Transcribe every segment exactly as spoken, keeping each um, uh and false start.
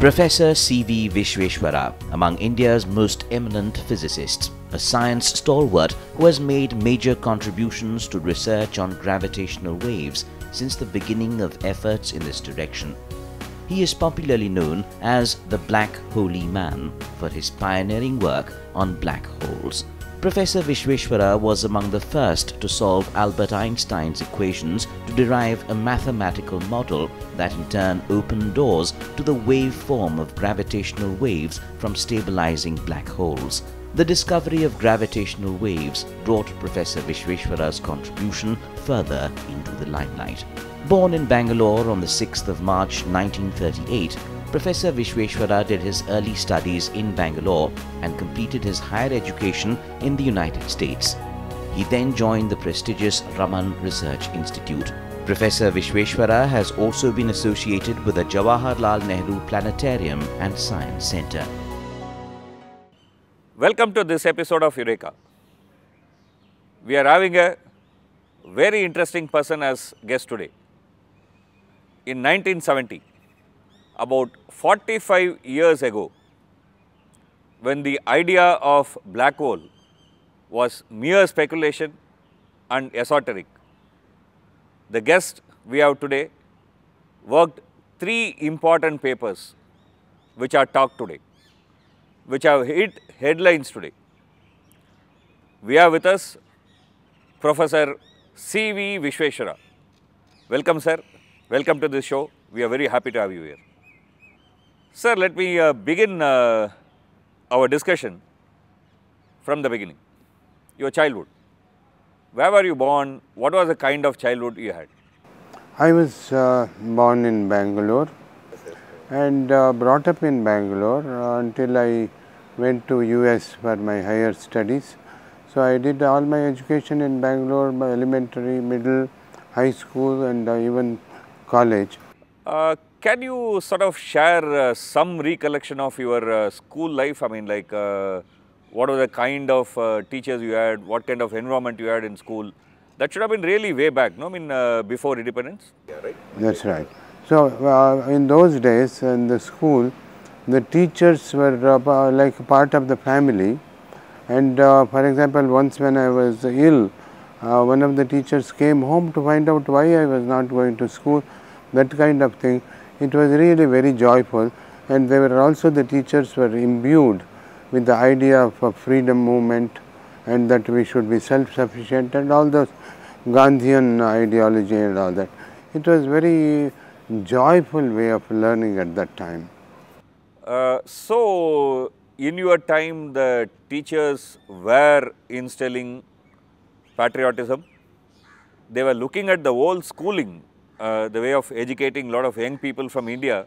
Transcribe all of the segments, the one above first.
Professor C V Vishveshwara, among India's most eminent physicists, a science stalwart who has made major contributions to research on gravitational waves since the beginning of efforts in this direction. He is popularly known as the Black Holy Man for his pioneering work on black holes. Professor Vishveshwara was among the first to solve Albert Einstein's equations to derive a mathematical model that in turn opened doors to the waveform of gravitational waves from stabilizing black holes. The discovery of gravitational waves brought Professor Vishveshwara's contribution further into the limelight. Born in Bangalore on the sixth of March nineteen thirty-eight, Professor Vishveshwara did his early studies in Bangalore and completed his higher education in the United States. He then joined the prestigious Raman Research Institute. Professor Vishveshwara has also been associated with the Jawaharlal Nehru Planetarium and Science Centre. Welcome to this episode of Eureka. We are having a very interesting person as guest today. In nineteen seventy, about forty-five years ago, when the idea of black hole was mere speculation and esoteric, the guest we have today worked three important papers which are talked today, which have hit headlines today. We have with us Professor C V Vishveshwara. Welcome, sir. Welcome to this show. We are very happy to have you here. Sir, let me uh, begin uh, our discussion from the beginning. Your childhood. Where were you born? What was the kind of childhood you had? I was uh, born in Bangalore and uh, brought up in Bangalore uh, until I went to U S for my higher studies. So I did all my education in Bangalore, my elementary, middle, high school and uh, even college. Uh, can you sort of share uh, some recollection of your uh, school life? I mean, like, uh, what were the kind of uh, teachers you had? What kind of environment you had in school? That should have been really way back, no? I mean, uh, before independence? Yeah, right. That's right. So, uh, in those days in the school, the teachers were uh, like part of the family. And uh, for example, once when I was ill, uh, one of the teachers came home to find out why I was not going to school, that kind of thing. It was really very joyful, and they were also, the teachers were imbued with the idea of a freedom movement and that we should be self-sufficient and all those Gandhian ideology and all that. It was very joyful way of learning at that time. Uh, so, in your time, the teachers were instilling patriotism. They were looking at the whole schooling, uh, the way of educating a lot of young people from India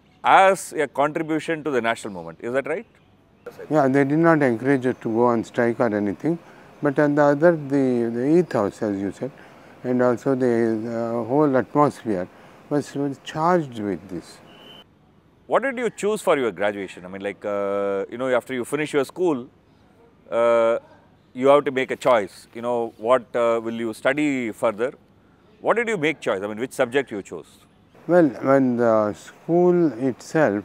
as a contribution to the national movement. Is that right? Yeah, they did not encourage us to go on strike or anything, but on the other, the, the ethos, as you said, and also the uh, whole atmosphere was, was charged with this. What did you choose for your graduation? I mean, like, uh, you know, after you finish your school, uh, you have to make a choice. You know, what uh, will you study further? What did you make choice? I mean, which subject you chose? Well, when the school itself,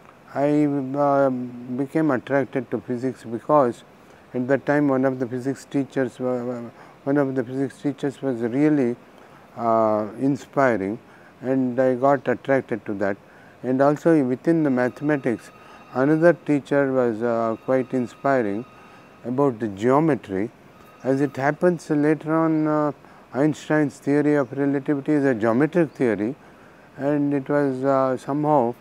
I uh, became attracted to physics because at that time one of the physics teachers, uh, one of the physics teachers was really uh, inspiring, and I got attracted to that. And also within the mathematics, another teacher was uh, quite inspiring about the geometry. As it happens later on, uh, Einstein's theory of relativity is a geometric theory, and it was uh, somehow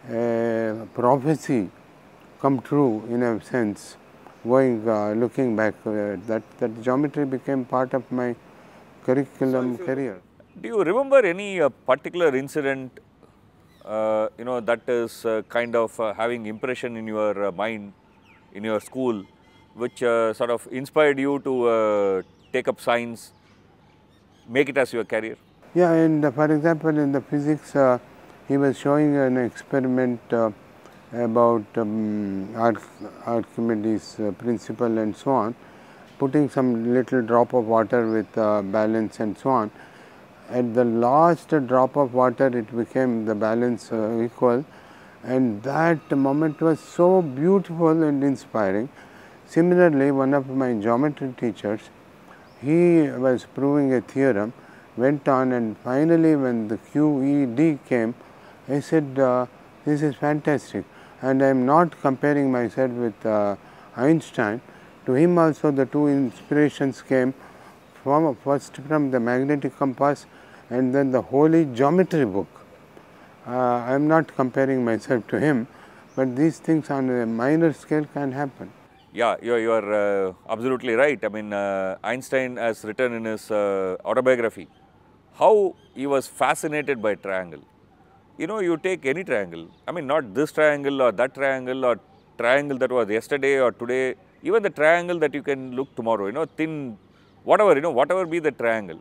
a prophecy come true in a sense. Going uh, looking back, uh, that that geometry became part of my curriculum so career. Do you remember any uh, particular incident, uh, you know, that is uh, kind of uh, having impression in your uh, mind, in your school, which uh, sort of inspired you to uh, take up science, make it as your career? Yeah, and uh, for example, in the physics, uh, he was showing an experiment uh, about um, Arch Archimedes' uh, principle and so on, putting some little drop of water with uh, balance and so on. At the last drop of water, it became the balance uh, equal, and that moment was so beautiful and inspiring. Similarly, one of my geometry teachers, he was proving a theorem, went on, and finally when the Q E D came, I said, uh, this is fantastic, and I am not comparing myself with uh, Einstein. To him also the two inspirations came, from first from the magnetic compass and then the holy geometry book. Uh, I am not comparing myself to him, but these things on a minor scale can happen. Yeah, you are, you are uh, absolutely right. I mean, uh, Einstein has written in his uh, autobiography how he was fascinated by triangle. You know, you take any triangle, I mean, not this triangle or that triangle or triangle that was yesterday or today, even the triangle that you can look tomorrow, you know, thin, whatever, you know, whatever be the triangle,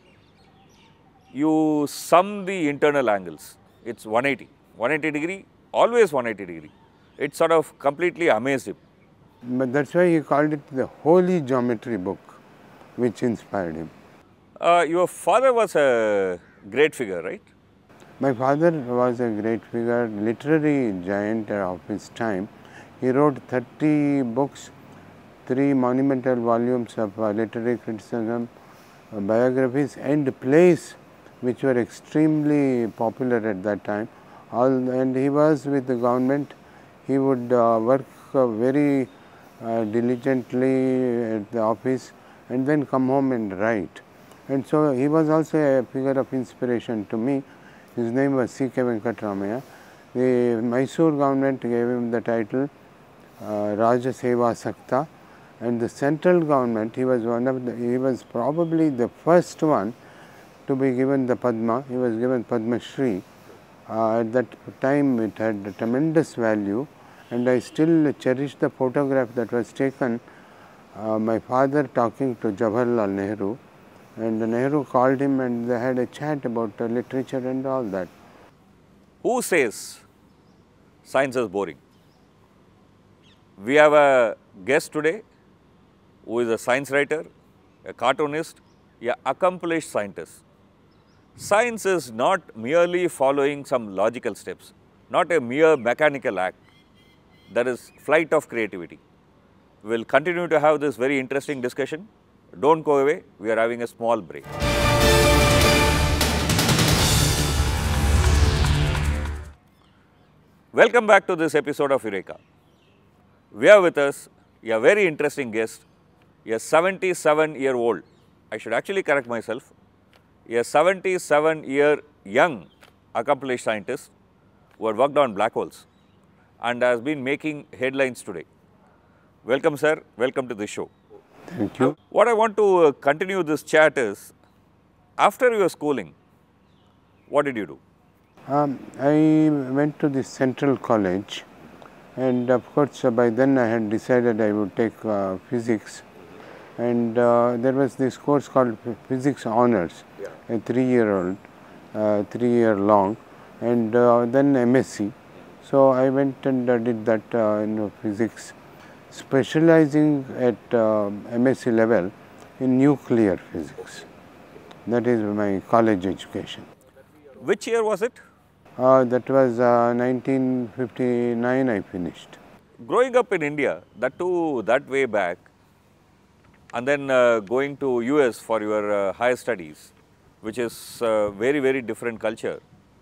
you sum the internal angles. It's one eighty, one eighty degree, always one eighty degree. It sort of completely amazed him. But that is why he called it the holy geometry book, which inspired him. Uh, your father was a great figure, right? My father was a great figure, literary giant of his time. He wrote thirty books, three monumental volumes of uh, literary criticism, uh, biographies and plays which were extremely popular at that time. All, and he was with the government. He would uh, work uh, very uh, diligently at the office and then come home and write. And so he was also a figure of inspiration to me. His name was C K Venkatramaya. The Mysore government gave him the title uh, Raja Seva Sakta, and the central government, he was one of the, he was probably the first one to be given the Padma. He was given Padma Shri. Uh, at that time it had a tremendous value, and I still cherish the photograph that was taken, uh, my father talking to Jawaharlal Nehru, and Nehru called him and they had a chat about uh, literature and all that. Who says science is boring? We have a guest today who is a science writer, a cartoonist, an accomplished scientist. Science is not merely following some logical steps, not a mere mechanical act. That is flight of creativity. We will continue to have this very interesting discussion. Don't go away, we are having a small break. Welcome back to this episode of Eureka. We have with us a very interesting guest, a seventy-seven year old, I should actually correct myself, a seventy-seven year young accomplished scientist who had worked on black holes and has been making headlines today. Welcome sir, welcome to the show. Thank you. What I want to continue this chat is, after your schooling, what did you do? Um, I went to the Central College, and of course uh, by then I had decided I would take uh, physics, and uh, there was this course called Physics Honours, yeah. a three year old, uh, three year long, and uh, then M S c. So I went and uh, did that uh, in physics, specializing at uh, M S c level in nuclear physics. That is my college education. Which year was it? Uh, that was uh, nineteen fifty-nine I finished. Growing up in India, that too that way back, and then uh, going to U S for your uh, higher studies, which is uh, very, very different culture.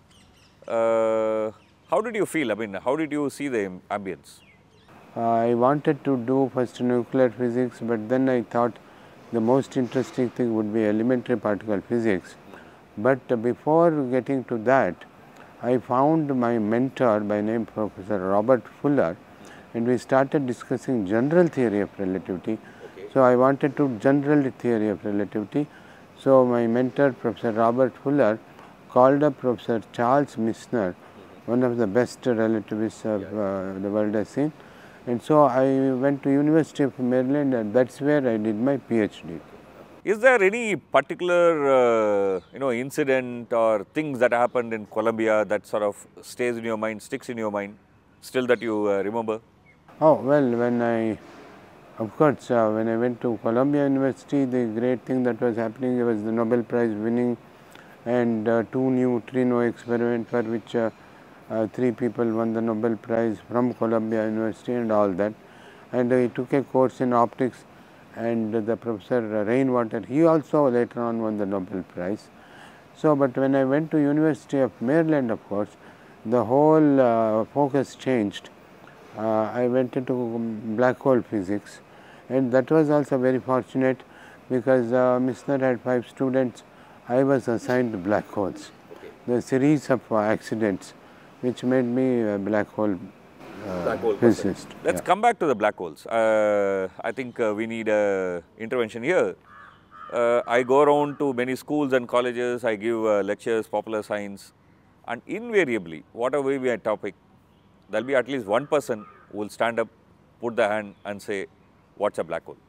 Uh, how did you feel? I mean, how did you see the ambience? Uh, I wanted to do first nuclear physics, but then I thought the most interesting thing would be elementary particle physics. But uh, before getting to that, I found my mentor by name Professor Robert Fuller, and we started discussing general theory of relativity. Okay. So I wanted to general theory of relativity. So my mentor Professor Robert Fuller called up Professor Charles Misner, one of the best relativists of uh, the world has seen. And so I went to University of Maryland, and that's where I did my PhD. Is there any particular uh, you know incident or things that happened in Columbia that sort of stays in your mind, sticks in your mind, still that you uh, remember? Oh well, when I, of course, uh, when I went to Columbia University, the great thing that was happening was the Nobel Prize winning and uh, two neutrino experiment for which uh, uh, three people won the Nobel Prize from Columbia University and all that. And I took a course in optics, and the professor Rainwater, he also later on won the Nobel Prize. So, but when I went to University of Maryland, of course, the whole uh, focus changed. Uh, I went into black hole physics, and that was also very fortunate because uh, Misner had five students. I was assigned black holes. Okay. The series of uh, accidents which made me a black hole uh, black hole physicist. Let's yeah. come back to the black holes. Uh, I think uh, we need a intervention here. Uh, I go around to many schools and colleges, I give uh, lectures, popular science, and invariably, whatever may be a topic, there will be at least one person who will stand up, put the hand and say, what's a black hole?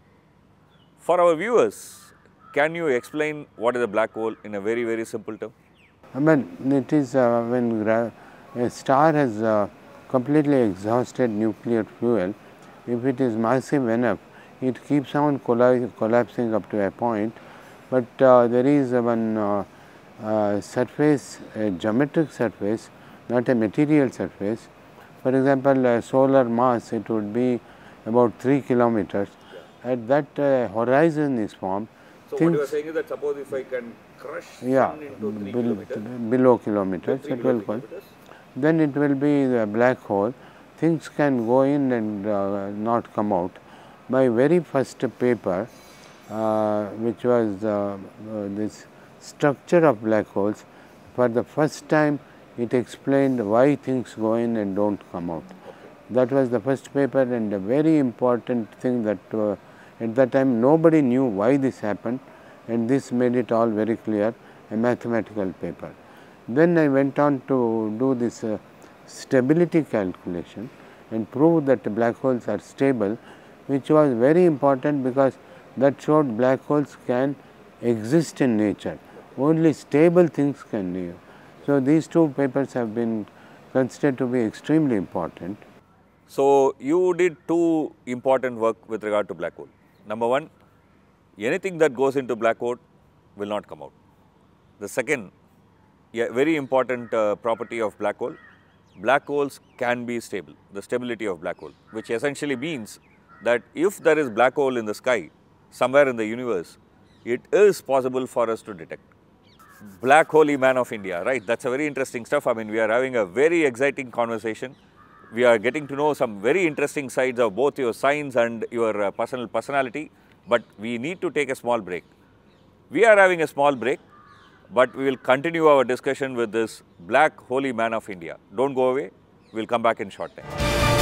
For our viewers, can you explain what is a black hole in a very, very simple term? I mean, it is uh, when a star has uh, completely exhausted nuclear fuel, if it is massive enough, it keeps on colla collapsing up to a point, but uh, there is one uh, uh, surface, a geometric surface, not a material surface. For example, a solar mass, it would be about three kilometers. Yeah. At that uh, horizon is formed. So, what you are saying is that suppose if I can crush yeah, sun into three below, kilometers, below kilometers, it will go. Then it will be a black hole. Things can go in and uh, not come out. My very first paper, uh, which was uh, uh, this structure of black holes, for the first time it explained why things go in and don't come out. That was the first paper, and a very important thing that uh, at that time nobody knew why this happened, and this made it all very clear, a mathematical paper. Then I went on to do this uh, stability calculation and prove that black holes are stable, which was very important because that showed black holes can exist in nature. Only stable things can live. So, these two papers have been considered to be extremely important. So, you did two important work with regard to black hole. Number one, anything that goes into black hole will not come out. The second, a very important uh, property of black hole, black holes can be stable, the stability of black hole, which essentially means that if there is black hole in the sky, somewhere in the universe, it is possible for us to detect. Black holy man of India, right? That's a very interesting stuff. I mean, we are having a very exciting conversation. We are getting to know some very interesting sides of both your science and your uh, personal personality, but we need to take a small break. We are having a small break, but we will continue our discussion with this black holy man of India. Don't go away. We will come back in short time.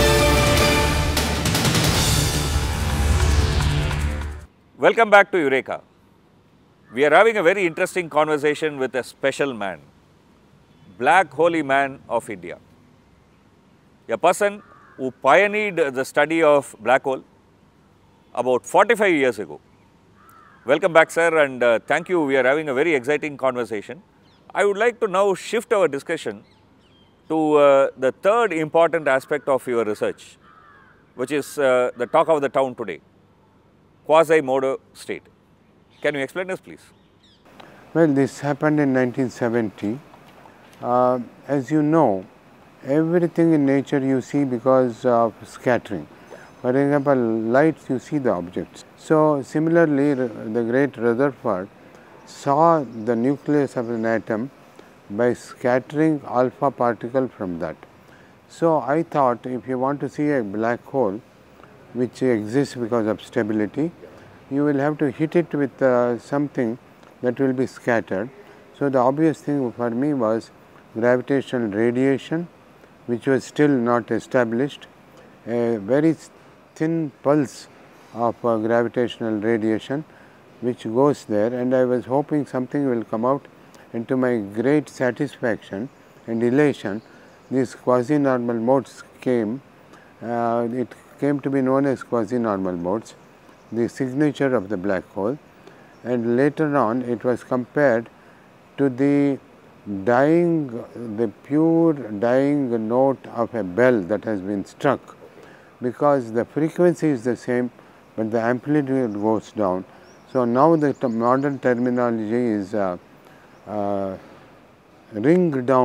Welcome back to Eureka. We are having a very interesting conversation with a special man, black holy man of India, a person who pioneered the study of black hole about forty-five years ago. Welcome back, sir, and uh, thank you. We are having a very exciting conversation. I would like to now shift our discussion to uh, the third important aspect of your research, which is uh, the talk of the town today, Quasimodo state. Can you explain us, please? Well, this happened in nineteen seventy. Uh, as you know, everything in nature you see because of scattering. For example, lights, you see the objects. So, similarly, the great Rutherford saw the nucleus of an atom by scattering alpha particle from that. So, I thought if you want to see a black hole which exists because of stability, you will have to hit it with uh, something that will be scattered. So, the obvious thing for me was gravitational radiation, which was still not established, a very thin pulse of uh, gravitational radiation which goes there, and I was hoping something will come out, and to my great satisfaction and elation, these quasi-normal modes came. Uh, it came to be known as quasi-normal modes, the signature of the black hole, and later on it was compared to the dying, the pure dying note of a bell that has been struck, because the frequency is the same, but the amplitude goes down. So, now the modern terminology is uh, uh, ring down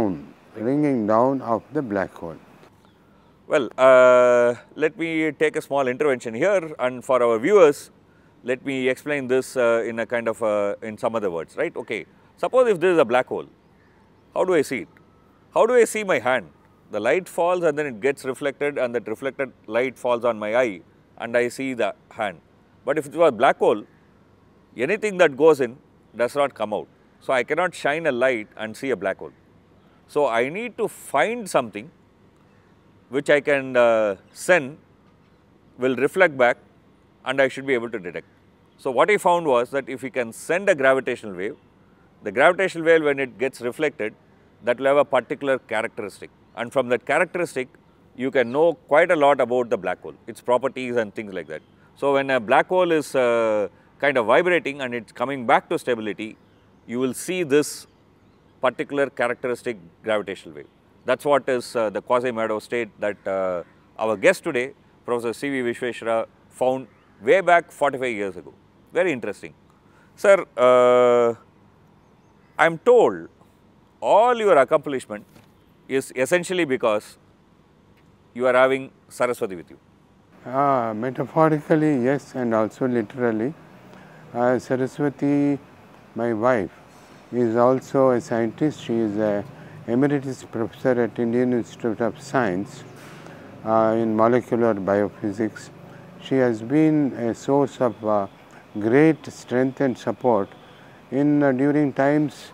ringing down of the black hole. Well, uh, let me take a small intervention here, and for our viewers, let me explain this uh, in a kind of uh, in some other words, right? Okay, suppose if this is a black hole, how do I see it? How do I see my hand? The light falls and then it gets reflected, and that reflected light falls on my eye and I see the hand. But if it was a black hole, anything that goes in does not come out. So, I cannot shine a light and see a black hole. So, I need to find something which I can uh, send, will reflect back, and I should be able to detect. So, what I found was that if we can send a gravitational wave, the gravitational wave, when it gets reflected, that will have a particular characteristic, and from that characteristic you can know quite a lot about the black hole, its properties and things like that. So, when a black hole is uh, kind of vibrating and it's coming back to stability, you will see this particular characteristic gravitational wave. That is what is uh, the Quasi-Maddow state that uh, our guest today, Professor C V Visvesvara, found way back forty-five years ago. Very interesting. Sir, uh, I am told all your accomplishment is essentially because you are having Saraswati with you. Uh, metaphorically, yes, and also literally. Uh, Saraswati, my wife, is also a scientist. She is a emeritus professor at Indian Institute of Science uh, in molecular biophysics. She has been a source of uh, great strength and support in uh, during times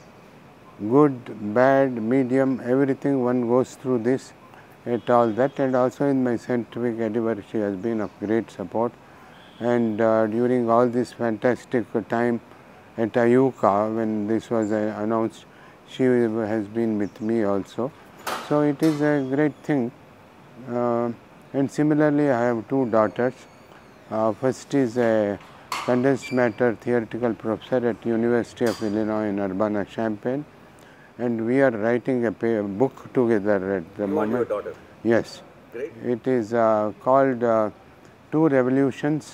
good, bad, medium, everything one goes through this at all that, and also in my scientific endeavor she has been of great support. And uh, during all this fantastic time at IUCAA, when this was uh, announced, she has been with me also. So, it is a great thing. Uh, and similarly, I have two daughters. Uh, first is a condensed matter theoretical professor at University of Illinois in Urbana-Champaign, and we are writing a, a book together at the you moment. And your daughter? Yes. Great. It is uh, called uh, Two Revolutions,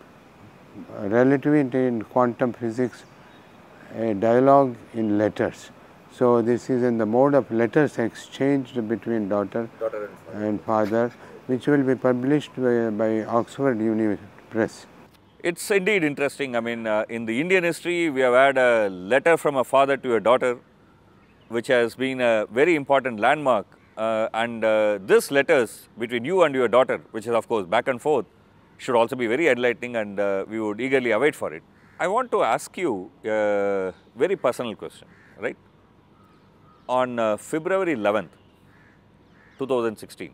Relativity in Quantum Physics, a dialogue in letters. So, this is in the mode of letters exchanged between daughter, daughter and, father. and father, which will be published by, by Oxford University Press. It's indeed interesting. I mean, uh, in the Indian history, we have had a letter from a father to a daughter, which has been a very important landmark. Uh, and uh, this letters between you and your daughter, which is of course back and forth, should also be very enlightening, and uh, we would eagerly await for it. I want to ask you a very personal question, right? On uh, February eleventh, two thousand sixteen,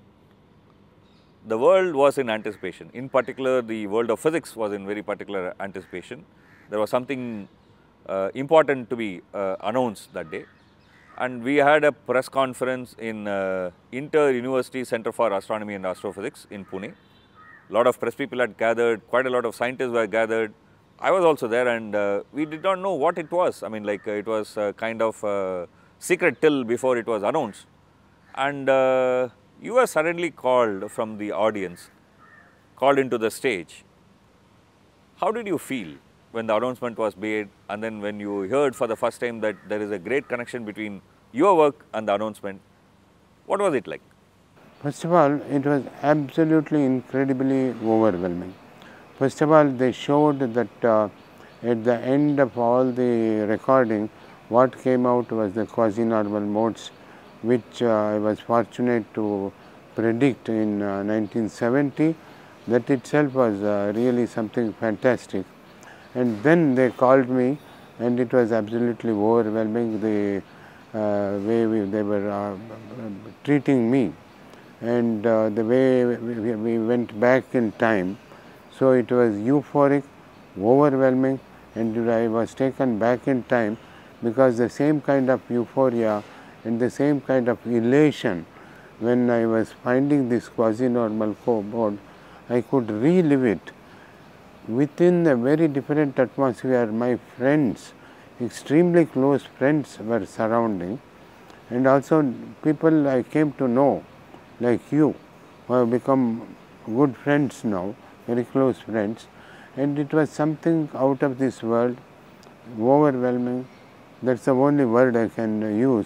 the world was in anticipation. In particular, the world of physics was in very particular anticipation. There was something uh, important to be uh, announced that day. And we had a press conference in uh, Inter-University Center for Astronomy and Astrophysics in Pune. A lot of press people had gathered, quite a lot of scientists were gathered. I was also there, and uh, we did not know what it was. I mean, like uh, it was uh, kind of uh, secret till before it was announced. And uh, you were suddenly called from the audience, called into the stage. How did you feel when the announcement was made, and then when you heard for the first time that there is a great connection between your work and the announcement? What was it like? First of all, it was absolutely incredibly overwhelming. First of all, they showed that uh, at the end of all the recording, what came out was the quasi-normal modes, which uh, I was fortunate to predict in uh, nineteen seventy. That itself was uh, really something fantastic. And then they called me, and it was absolutely overwhelming, the uh, way we, they were uh, treating me, and uh, the way we, we went back in time. So, it was euphoric, overwhelming, and I was taken back in time, because the same kind of euphoria and the same kind of elation when I was finding this quasi-normal mode, I could relive it within a very different atmosphere. My friends, extremely close friends, were surrounding, and also people I came to know, like you, who have become good friends now, very close friends, and it was something out of this world, overwhelming. That's the only word I can use.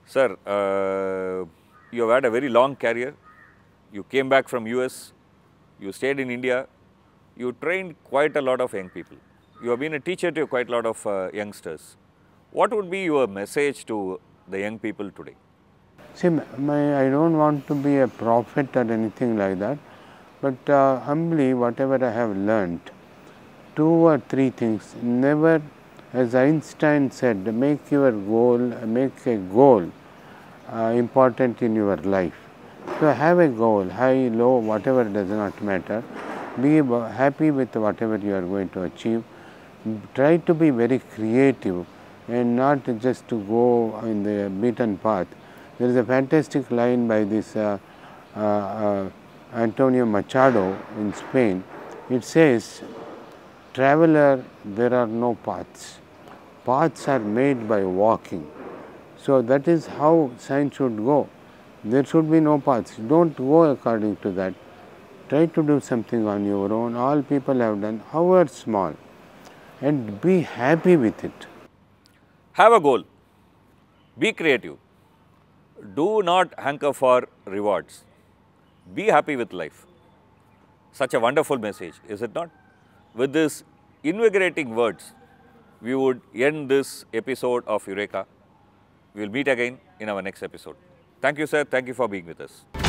Sir, uh, you have had a very long career. You came back from U S, you stayed in India, you trained quite a lot of young people. You have been a teacher to quite a lot of uh, youngsters. What would be your message to the young people today? See, my, I don't want to be a prophet or anything like that, but uh, humbly whatever I have learned, two or three things. Never, as Einstein said, make your goal, make a goal uh, important in your life. So have a goal, high, low, whatever does not matter. Be happy with whatever you are going to achieve. Try to be very creative and not just to go in the beaten path. There is a fantastic line by this uh, uh, uh, Antonio Machado in Spain. It says, "Traveler, there are no paths. Paths are made by walking." So that is how science should go. There should be no paths. Don't go according to that. Try to do something on your own. All people have done, however small, and be happy with it. Have a goal. Be creative. Do not hanker for rewards. Be happy with life. Such a wonderful message, is it not? With these invigorating words, we would end this episode of Eureka. We will meet again in our next episode. Thank you, sir. Thank you for being with us.